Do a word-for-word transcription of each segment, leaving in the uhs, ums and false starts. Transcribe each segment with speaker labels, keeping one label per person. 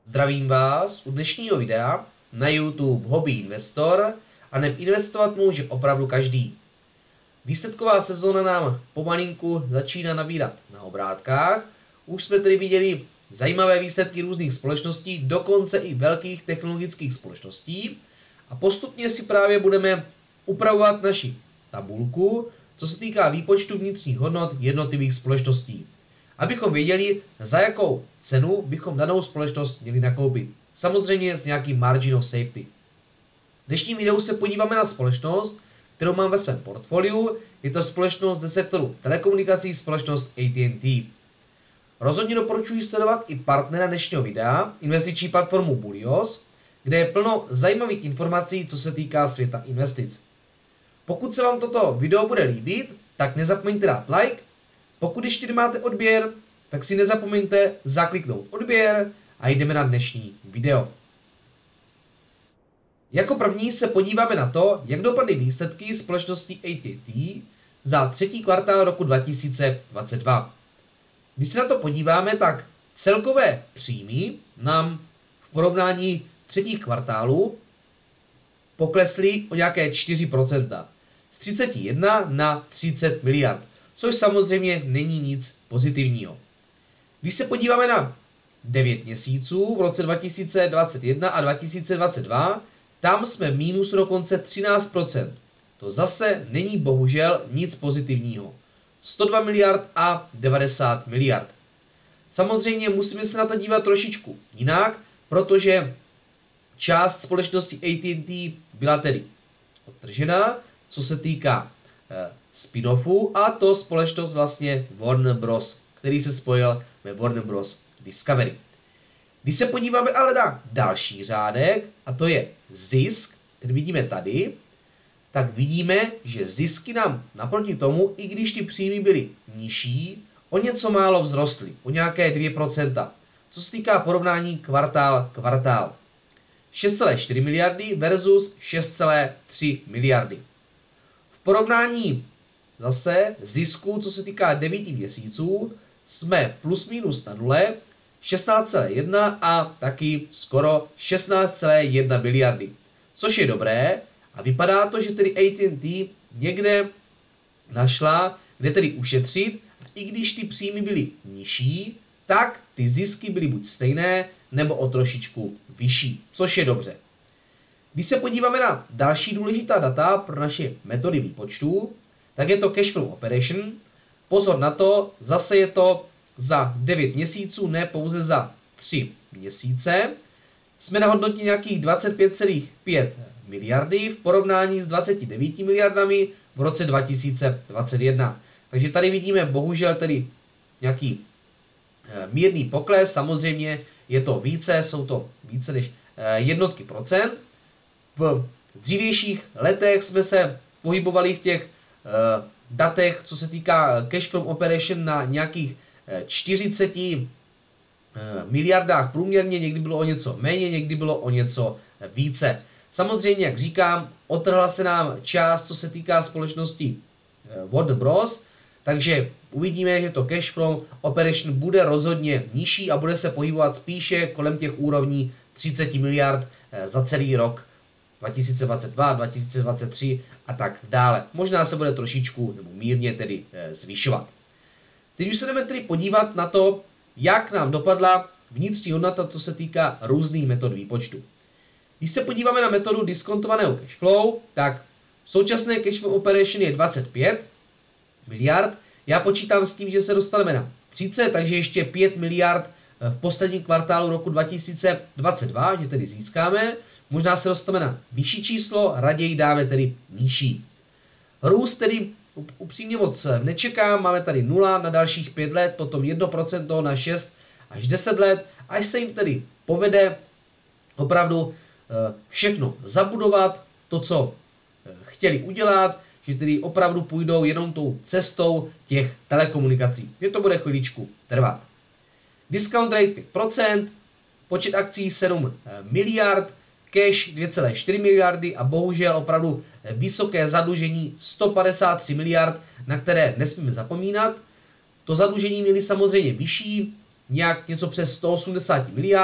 Speaker 1: Zdravím vás u dnešního videa na YouTube Hobby Investor, a neb investovat může opravdu každý. Výsledková sezóna nám pomalinku začíná nabírat na obrátkách. Už jsme tedy viděli zajímavé výsledky různých společností, dokonce i velkých technologických společností. A postupně si právě budeme upravovat naši tabulku, co se týká výpočtu vnitřních hodnot jednotlivých společností, abychom věděli, za jakou cenu bychom danou společnost měli nakoupit. Samozřejmě s nějakým margin of safety. V dnešním videu se podíváme na společnost, kterou mám ve svém portfoliu. Je to společnost ze sektoru telekomunikací, společnost A T and T. Rozhodně doporučuji sledovat i partnera dnešního videa, investiční platformu Bulios, kde je plno zajímavých informací, co se týká světa investic. Pokud se vám toto video bude líbit, tak nezapomeňte dát like. Pokud ještě nemáte odběr, tak si nezapomeňte zakliknout odběr a jdeme na dnešní video. Jako první se podíváme na to, jak dopadly výsledky společnosti A T and T za třetí kvartál roku dva tisíce dvacet dva. Když se na to podíváme, tak celkové příjmy nám v porovnání třetích kvartálů poklesly o nějaké čtyři procenta. Z třicet jedna na třicet miliard, což samozřejmě není nic pozitivního. Když se podíváme na devět měsíců v roce dva tisíce dvacet jedna a dva tisíce dvacet dva, tam jsme v mínusu dokonce třináct procent. To zase není bohužel nic pozitivního. sto dva miliard a devadesát miliard. Samozřejmě musíme se na to dívat trošičku jinak, protože část společnosti A T and T byla tedy odtržená, co se týká eh, spin-offu, a to společnost vlastně Warner Bros., který se spojil ve Warner Bros. Discovery. Když se podíváme ale na další řádek, a to je zisk, který vidíme tady, tak vidíme, že zisky nám naproti tomu, i když ty příjmy byly nižší, o něco málo vzrostly, o nějaké dvě procenta. Co se týká porovnání kvartál kvartál. šest celá čtyři miliardy versus šest celá tři miliardy. V porovnání zase zisku, co se týká devíti měsíců, jsme plus minus na nule, šestnáct celá jedna a taky skoro šestnáct celá jedna miliardy. Což je dobré a vypadá to, že tedy A T and T někde našla, kde tedy ušetřit, a i když ty příjmy byly nižší, tak ty zisky byly buď stejné, nebo o trošičku vyšší, což je dobře. Když se podíváme na další důležitá data pro naše metody výpočtu, tak je to cash flow operation. Pozor na to, zase je to za devět měsíců, ne pouze za tři měsíce. Jsme na hodnotě nějakých dvacet pět celá pět miliardy v porovnání s dvaceti devíti miliardami v roce dva tisíce dvacet jedna. Takže tady vidíme bohužel tedy nějaký mírný pokles, samozřejmě je to více, jsou to více než jednotky procent. V dřívějších letech jsme se pohybovali v těch uh, datech, co se týká cash from operation, na nějakých čtyřiceti uh, miliardách průměrně, někdy bylo o něco méně, někdy bylo o něco více. Samozřejmě, jak říkám, otrhla se nám část, co se týká společnosti uh, Warner Bros., takže uvidíme, že to cash from operation bude rozhodně nižší a bude se pohybovat spíše kolem těch úrovní třicet miliard uh, za celý rok dva tisíce dvacet dva, dva tisíce dvacet tři a tak dále. Možná se bude trošičku nebo mírně tedy e, zvyšovat. Teď už se jdeme tedy podívat na to, jak nám dopadla vnitřní hodnota, co se týká různých metod výpočtu. Když se podíváme na metodu diskontovaného cash flow, tak současné cash flow operation je dvacet pět miliard. Já počítám s tím, že se dostaneme na třicet, takže ještě pět miliard v posledním kvartálu roku dva tisíce dvacet dva, že tedy získáme. Možná se dostaneme na vyšší číslo, raději dáme tedy nižší. Růst tedy upřímně moc nečekám, máme tady nula na dalších pět let, potom jedno procento na šest až deset let, až se jim tedy povede opravdu všechno zabudovat, to, co chtěli udělat, že tedy opravdu půjdou jenom tou cestou těch telekomunikací, že to bude chviličku trvat. Discount rate pět procent, počet akcí sedm miliard, cash dvě celá čtyři miliardy a bohužel opravdu vysoké zadlužení sto padesát tři miliard, na které nesmíme zapomínat. To zadlužení měli samozřejmě vyšší, nějak něco přes sto osmdesát miliard,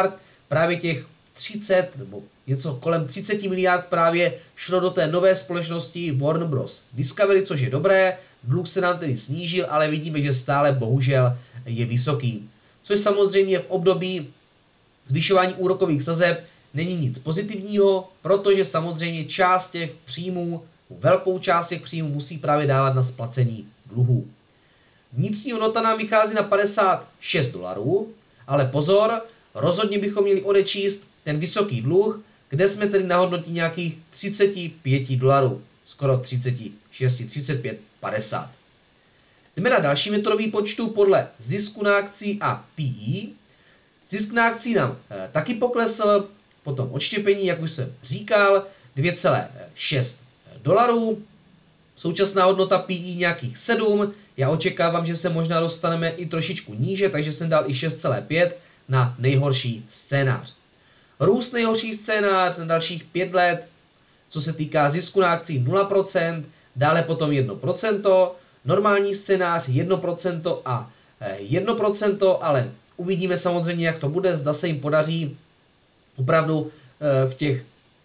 Speaker 1: právě těch třicet nebo něco kolem třicet miliard právě šlo do té nové společnosti Warner Bros. Discovery, což je dobré, dluh se nám tedy snížil, ale vidíme, že stále bohužel je vysoký. Což samozřejmě v období zvyšování úrokových sazeb není nic pozitivního, protože samozřejmě část těch příjmů, velkou část těch příjmů musí právě dávat na splacení dluhů. Vnitřní hodnota nám vychází na padesát šest dolarů, ale pozor, rozhodně bychom měli odečíst ten vysoký dluh, kde jsme tedy na hodnotě nějakých třicet pět dolarů, skoro třicet šest, třicet pět, padesát. Jdeme na další metodový výpočtu podle zisku na akci a P E. Zisk na akci nám e, taky poklesl, potom odštěpení, jak už jsem říkal, dvě celé šest dolarů. Současná hodnota P E nějakých sedm. Já očekávám, že se možná dostaneme i trošičku níže, takže jsem dal i šest celé pět na nejhorší scénář. Růst nejhorší scénář na dalších pět let, co se týká zisku na akci nula procent, dále potom jedno procento, normální scénář jedno procento a jedno procento, ale uvidíme samozřejmě, jak to bude, zda se jim podaří opravdu v těch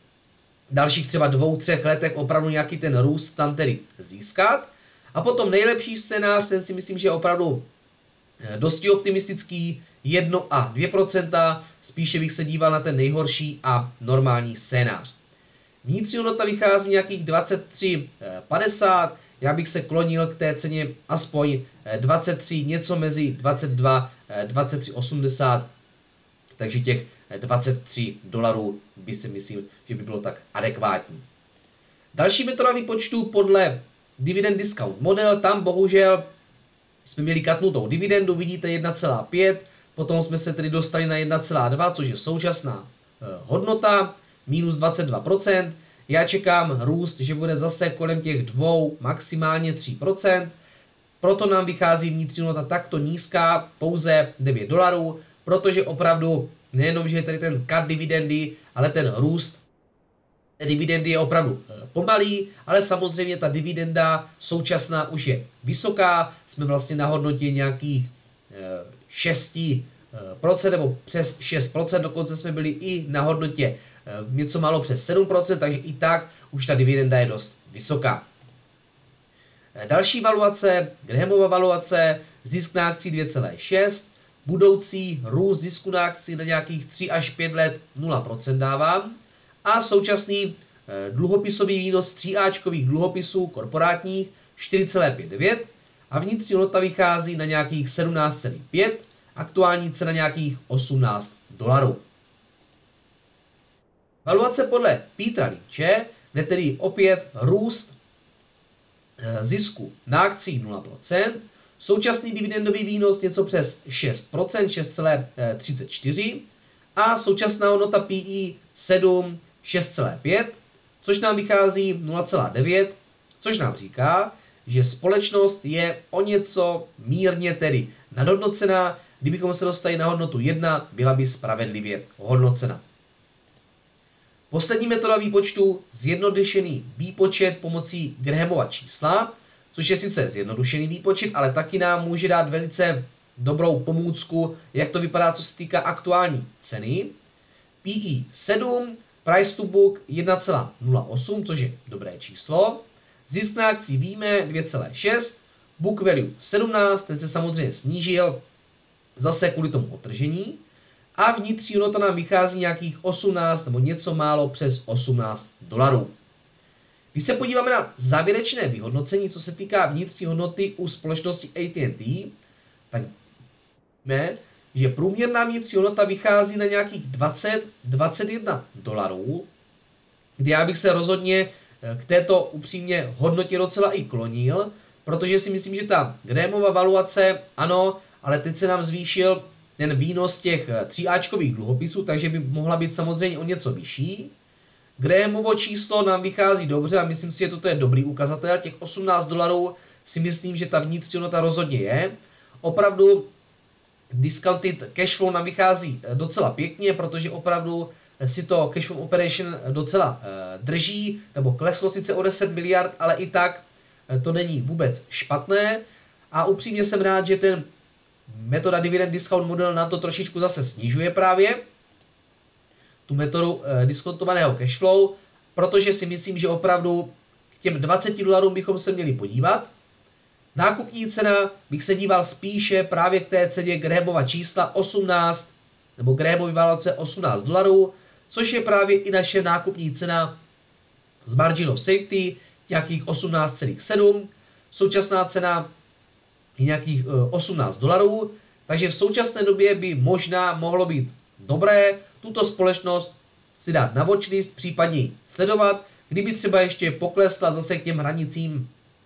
Speaker 1: dalších třeba dvou, třech letech opravdu nějaký ten růst tam tedy získat. A potom nejlepší scénář, ten si myslím, že je opravdu dosti optimistický, jedno a dvě procenta, spíše bych se díval na ten nejhorší a normální scénář. Vnitřní hodnota vychází nějakých dvacet tři padesát, já bych se klonil k té ceně aspoň dvacet tři, něco mezi dvacet dva, dvacet tři osmdesát, takže těch dvacet tři dolarů by si myslím, že by bylo tak adekvátní. Další metoda výpočtu podle dividend discount model, tam bohužel jsme měli katnutou dividendu, vidíte jedna celá pět, potom jsme se tedy dostali na jedna celá dva, což je současná hodnota, minus dvacet dva procent. Já čekám růst, že bude zase kolem těch dvou, maximálně tři procenta. Proto nám vychází vnitřní hodnota takto nízká, pouze devět dolarů, protože opravdu nejenom, že je tady ten cut dividendy, ale ten růst dividendy je opravdu pomalý, ale samozřejmě ta dividenda současná už je vysoká, jsme vlastně na hodnotě nějakých šest procent nebo přes šest procent, dokonce jsme byli i na hodnotě něco málo přes sedm procent, takže i tak už ta dividenda je dost vysoká. Další valuace, Grahamova valuace, zisk na akci dvě celé šest, budoucí růst zisku na akci na nějakých tři až pět let nula procent dávám a současný dluhopisový výnos tříáčkových dluhopisů korporátních čtyři celé padesát devět a vnitřní hodnota vychází na nějakých sedmnáct celá pět, aktuální cena nějakých osmnáct dolarů. Valuace podle Petra Lynche, kde tedy opět růst zisku na akci nula procent, současný dividendový výnos něco přes šest procent, šest celá třicet čtyři a současná hodnota P E sedm, šest celá pět, což nám vychází nula celá devět, což nám říká, že společnost je o něco mírně tedy nadhodnocená, kdybychom se dostali na hodnotu jedna, byla by spravedlivě hodnocena. Poslední metoda výpočtu, zjednodušený výpočet pomocí Grahamova čísla, což je sice zjednodušený výpočet, ale taky nám může dát velice dobrou pomůcku, jak to vypadá, co se týká aktuální ceny. P E sedm, price to book jedna celá nula osm, což je dobré číslo. Zisk na akci víme dvě celé šest, book value sedmnáct, ten se samozřejmě snížil zase kvůli tomu otržení. A vnitřní hodnota nám vychází nějakých osmnáct nebo něco málo přes osmnáct dolarů. Když se podíváme na závěrečné vyhodnocení, co se týká vnitřní hodnoty u společnosti A T and T, tak víme, že průměrná vnitřní hodnota vychází na nějakých dvacet až dvacet jedna dolarů, kdy já bych se rozhodně k této upřímně hodnotě docela i klonil, protože si myslím, že ta Grahamova valuace, ano, ale teď se nám zvýšil ten výnos těch tříáčkových dluhopisů, takže by mohla být samozřejmě o něco vyšší. Grahamovo číslo nám vychází dobře a myslím si, že toto je dobrý ukazatel. Těch osmnáct dolarů si myslím, že ta vnitřní hodnota rozhodně je. Opravdu discounted cash flow nám vychází docela pěkně, protože opravdu si to cash flow operation docela drží, nebo kleslo sice o deset miliard, ale i tak to není vůbec špatné. A upřímně jsem rád, že ten metoda dividend discount model nám to trošičku zase snižuje právě. tu metodu e, diskontovaného cashflow, protože si myslím, že opravdu k těm dvaceti dolarům bychom se měli podívat. Nákupní cena bych se díval spíše právě k té ceně Grahamova čísla osmnáct, nebo Grahamovy vánoce osmnáct dolarů, což je právě i naše nákupní cena z margin of safety, nějakých osmnáct celá sedm. Současná cena je nějakých osmnáct dolarů, takže v současné době by možná mohlo být dobré tuto společnost si dát na watchlist, případně ji sledovat, kdyby třeba ještě poklesla zase k těm hranicím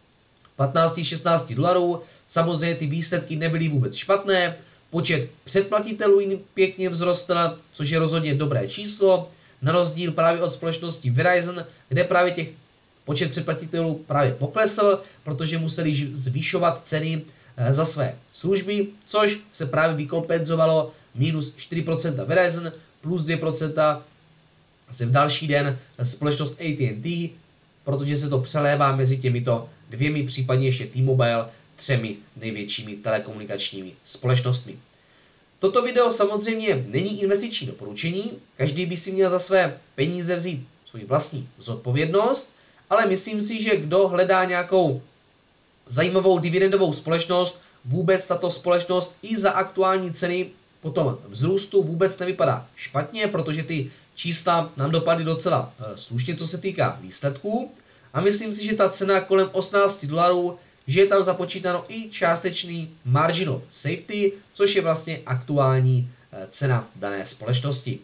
Speaker 1: patnáct až šestnáct dolarů. Samozřejmě ty výsledky nebyly vůbec špatné, počet předplatitelů jim pěkně vzrostl, což je rozhodně dobré číslo, na rozdíl právě od společnosti Verizon, kde právě těch počet předplatitelů právě poklesl, protože museli zvýšovat ceny za své služby, což se právě vykompenzovalo minus čtyři procenta Verizon, plus dvě procenta se v další den společnost A T and T, protože se to přelévá mezi těmito dvěmi, případně ještě T-Mobile, třemi největšími telekomunikačními společnostmi. Toto video samozřejmě není investiční doporučení, každý by si měl za své peníze vzít svou vlastní zodpovědnost, ale myslím si, že kdo hledá nějakou zajímavou dividendovou společnost, vůbec tato společnost i za aktuální ceny potom vzrůstu vůbec nevypadá špatně, protože ty čísla nám dopadly docela slušně, co se týká výsledků. A myslím si, že ta cena kolem osmnáct dolarů, že je tam započítáno i částečný margin of safety, což je vlastně aktuální cena dané společnosti.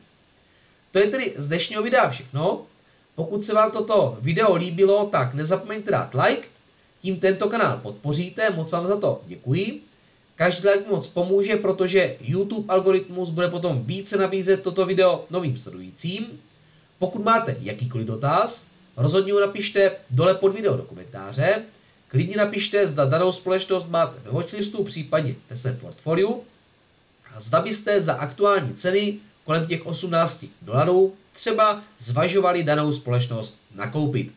Speaker 1: To je tedy z dnešního videa všechno. Pokud se vám toto video líbilo, tak nezapomeňte dát like, tím tento kanál podpoříte, moc vám za to děkuji. Každý like moc pomůže, protože YouTube algoritmus bude potom více nabízet toto video novým sledujícím. Pokud máte jakýkoliv dotaz, rozhodně ho napište dole pod video do komentáře. Klidně napište, zda danou společnost máte ve watchlistu, případně ve svém portfoliu. A zda byste za aktuální ceny kolem těch osmnácti dolarů třeba zvažovali danou společnost nakoupit.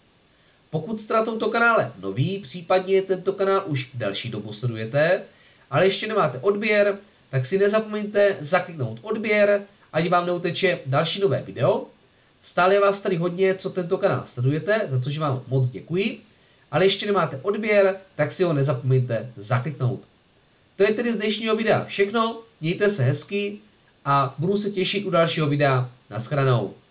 Speaker 1: Pokud jste na tomto kanále nový, případně tento kanál už delší dobu sledujete, ale ještě nemáte odběr, tak si nezapomeňte zakliknout odběr, ať vám neuteče další nové video. Stále je vás tady hodně, co tento kanál sledujete, za což vám moc děkuji, ale ještě nemáte odběr, tak si ho nezapomeňte zakliknout. To je tedy z dnešního videa všechno, mějte se hezky a budu se těšit u dalšího videa. Naschledanou.